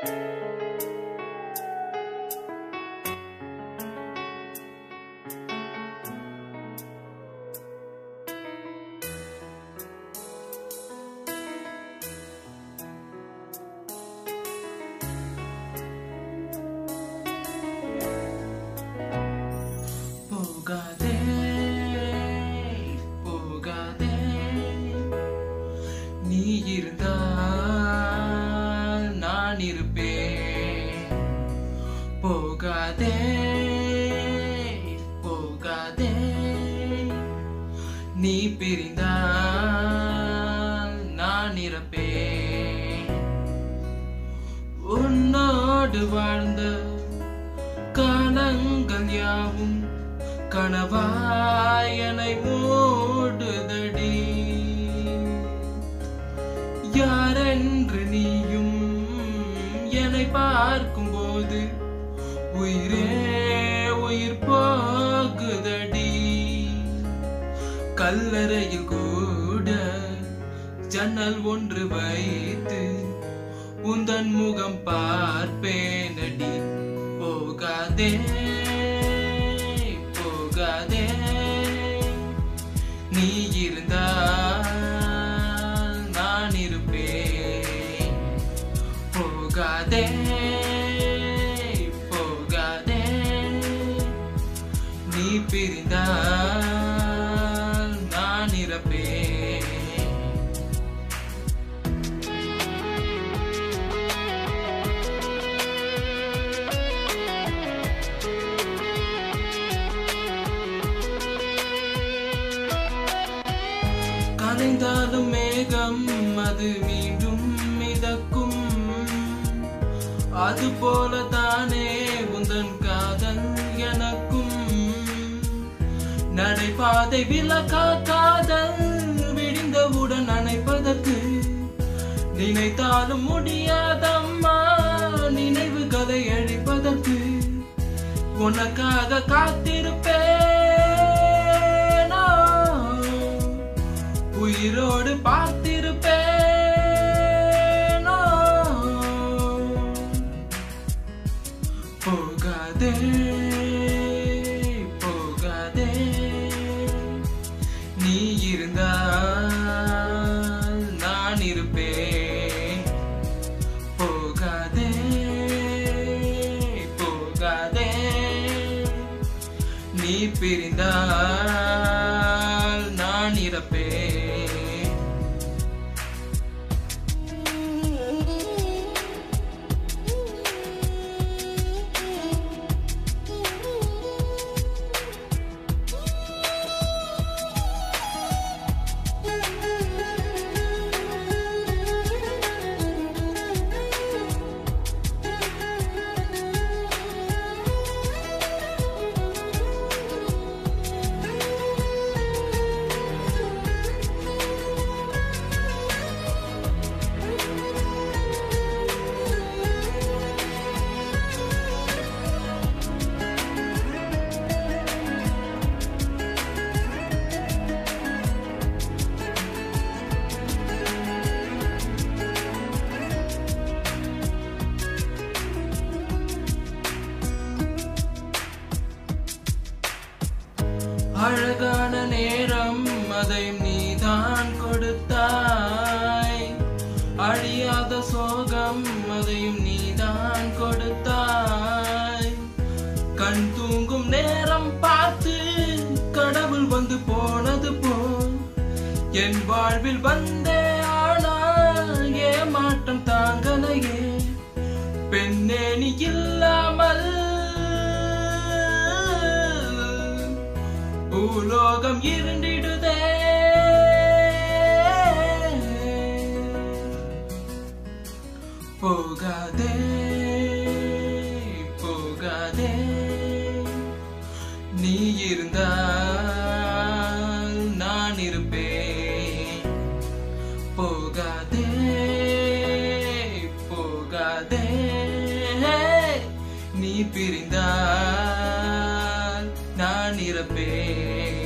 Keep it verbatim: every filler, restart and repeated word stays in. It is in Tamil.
Pogathe, Pogathe, நீ இருந்தால் நான் இருப்பேன். Pogathe, Pogathe, நீ பிரிந்தால் நான் இறப்பேன். உன்னோடு வாழ்ந்த காலங்கள் யாவும் கனவாயனை மூடுதடி. யாரென்று நீயும் என்னை பார்க்கும்போது உயிரே உயிர் போகுதடி. கல்லறையில் கூட ஜன்னல் ஒன்று வைத்து உந்தன் முகம் பார்ப்பேனடி. போகாதே போகாதே, நீ இருந்தால் நான் இருப்பேன். போகாதே போகாதே, நீ பிரிந்தால் நான் இறப்பேன். கலைந்தாலும் மேகம் அது மீண்டும் மிதக்கும். அது போலதானே உந்தன் காதல் எனக்கும். நடைபாதை விலகா காதல் விடிந்தவுடன் அணைப்பதற்கு நினைத்தாலும் முடியாதம்மா. நினைவுகளை அழிப்பதற்கு உனக்காக காத்திருப்பேனோ, உயிரோடு பார்த்திருப்பேனோ. போகாதே போகாதே, நீ இருந்தால் நான் இருப்பேன். போகாதே போகாதே, நீ பிரிந்தால் நான் இறப்பேன். அழகான நேரம் அதை நீதான் கொடுத்தாய். அழியாத சோகம் அதையும் நீதான் கொடுத்தாய். கண் தூங்கும் நேரம் பார்த்து கடவுள் வந்து போனது போல் என் வாழ்வில் வந்தே. ஆனால் ஏமாற்றம் தாங்கலையே பெண்ணே, நீ இல்லாமல் பூலோகம் இருண்டிடுதே. போகாதே போகாதே, நீ இருந்தால் நான் இருப்பேன். போகாதே போகாதே, நீ பிரிந்தால் நான் இறப்பேன்.